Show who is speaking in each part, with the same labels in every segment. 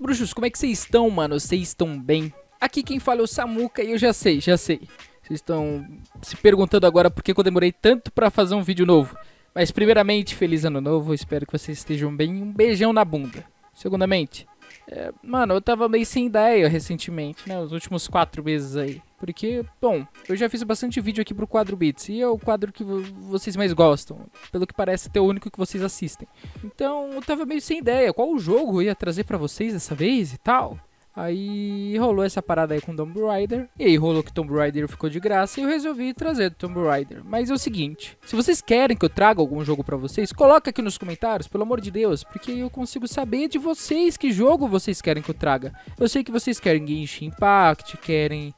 Speaker 1: bruxos, como é que vocês estão, mano? Vocês estão bem? Aqui quem fala é o Samuca e eu já sei. Vocês estão se perguntando agora por que eu demorei tanto pra fazer um vídeo novo. Mas primeiramente, feliz ano novo, espero que vocês estejam bem, um beijão na bunda. Segundamente, mano, eu tava meio sem ideia recentemente, né, os últimos 4 meses aí. Porque, bom, eu já fiz bastante vídeo aqui pro Quadro Beats e é o quadro que vocês mais gostam, pelo que parece até o único que vocês assistem. Então eu tava meio sem ideia, qual o jogo eu ia trazer pra vocês dessa vez e tal. Aí rolou essa parada aí com Tomb Raider, e aí rolou que Tomb Raider ficou de graça e eu resolvi trazer Tomb Raider. Mas é o seguinte, se vocês querem que eu traga algum jogo pra vocês, coloca aqui nos comentários, pelo amor de Deus, porque eu consigo saber de vocês que jogo vocês querem que eu traga. Eu sei que vocês querem Genshin Impact, querem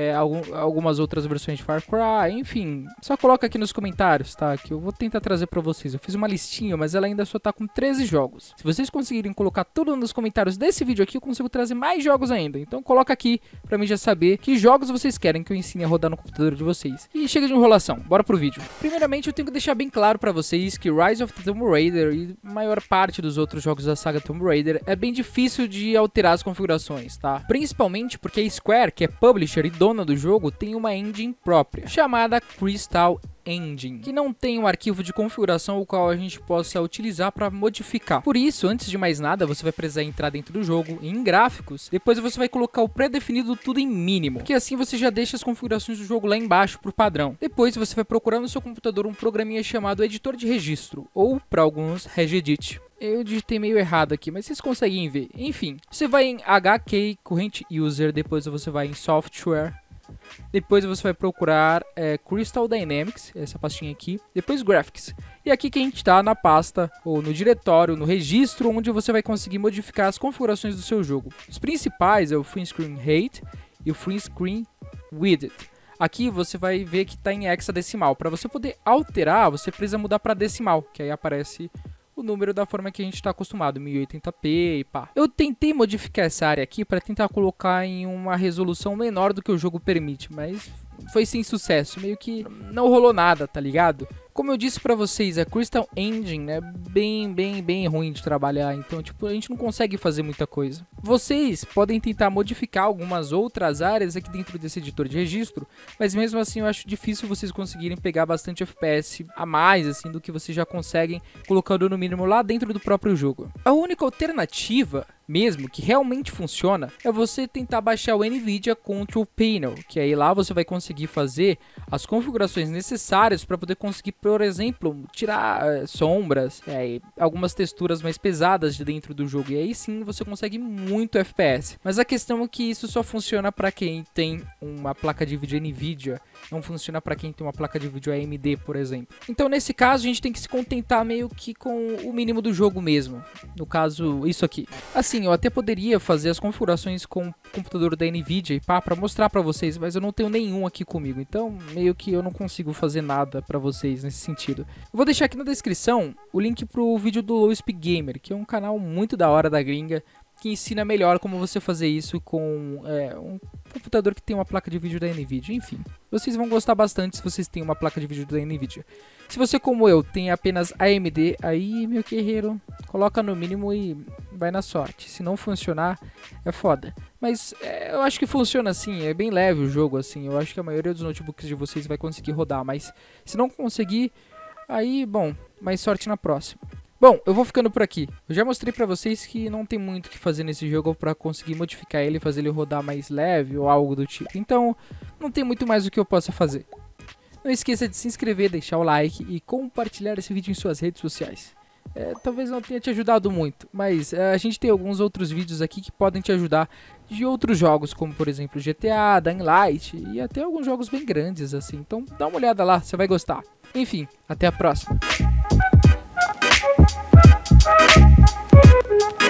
Speaker 1: algumas outras versões de Far Cry, enfim, só coloca aqui nos comentários, tá? Que eu vou tentar trazer pra vocês. Eu fiz uma listinha, mas ela ainda só tá com 13 jogos. Se vocês conseguirem colocar tudo nos comentários desse vídeo aqui, eu consigo trazer mais jogos ainda. Então coloca aqui pra mim já saber que jogos vocês querem que eu ensine a rodar no computador de vocês. E chega de enrolação, bora pro vídeo. Primeiramente eu tenho que deixar bem claro pra vocês que Rise of the Tomb Raider e a maior parte dos outros jogos da saga Tomb Raider é bem difícil de alterar as configurações, tá? Principalmente porque a Square, que é publisher e dona do jogo, tem uma engine própria, chamada Crystal Engine, que não tem um arquivo de configuração o qual a gente possa utilizar para modificar. Por isso, antes de mais nada, você vai precisar entrar dentro do jogo em gráficos, depois você vai colocar o pré-definido tudo em mínimo, que assim você já deixa as configurações do jogo lá embaixo pro padrão. Depois você vai procurar no seu computador um programinha chamado editor de registro, ou para alguns Regedit. Eu digitei meio errado aqui, mas vocês conseguem ver. Enfim, você vai em HK Current User, depois você vai em Software, depois você vai procurar Crystal Dynamics, essa pastinha aqui, depois Graphics. E aqui que a gente está na pasta, ou no diretório, no registro, onde você vai conseguir modificar as configurações do seu jogo. Os principais é o Free Screen Rate e o Free Screen Width. Aqui você vai ver que está em hexadecimal. Para você poder alterar, você precisa mudar para decimal, que aí aparece o número da forma que a gente está acostumado, 1080p e pá. Eu tentei modificar essa área aqui para tentar colocar em uma resolução menor do que o jogo permite, mas foi sem sucesso, meio que não rolou nada, tá ligado? Como eu disse pra vocês, a Crystal Engine é bem ruim de trabalhar, então tipo, a gente não consegue fazer muita coisa. Vocês podem tentar modificar algumas outras áreas aqui dentro desse editor de registro, mas mesmo assim eu acho difícil vocês conseguirem pegar bastante FPS a mais assim do que vocês já conseguem colocando no mínimo lá dentro do próprio jogo. A única alternativa mesmo que realmente funciona é você tentar baixar o NVIDIA Control Panel, que aí lá você vai conseguir fazer as configurações necessárias para poder conseguir, por exemplo, tirar sombras, algumas texturas mais pesadas de dentro do jogo, e aí sim você consegue muito FPS. Mas a questão é que isso só funciona para quem tem uma placa de vídeo NVIDIA, não funciona para quem tem uma placa de vídeo AMD, por exemplo. Então nesse caso a gente tem que se contentar meio que com o mínimo do jogo mesmo, no caso isso aqui. Assim, eu até poderia fazer as configurações com o computador da NVIDIA e pá, pra mostrar pra vocês, mas eu não tenho nenhum aqui comigo, então meio que eu não consigo fazer nada pra vocês nesse sentido. Eu vou deixar aqui na descrição o link pro vídeo do Low Speed Gamer, que é um canal muito da hora da gringa, que ensina melhor como você fazer isso com um computador que tem uma placa de vídeo da NVIDIA. Enfim, vocês vão gostar bastante se vocês têm uma placa de vídeo da NVIDIA. Se você, como eu, tem apenas AMD, aí, meu guerreiro, coloca no mínimo e vai na sorte. Se não funcionar, é foda. Mas eu acho que funciona assim, é bem leve o jogo, assim. Eu acho que a maioria dos notebooks de vocês vai conseguir rodar, mas se não conseguir, aí, bom, mais sorte na próxima. Bom, eu vou ficando por aqui. Eu já mostrei pra vocês que não tem muito o que fazer nesse jogo pra conseguir modificar ele, fazer ele rodar mais leve ou algo do tipo. Então, não tem muito mais o que eu possa fazer. Não esqueça de se inscrever, deixar o like e compartilhar esse vídeo em suas redes sociais. Talvez não tenha te ajudado muito, mas a gente tem alguns outros vídeos aqui que podem te ajudar de outros jogos, como por exemplo GTA, Dying Light e até alguns jogos bem grandes assim. Então dá uma olhada lá, você vai gostar. Enfim, até a próxima.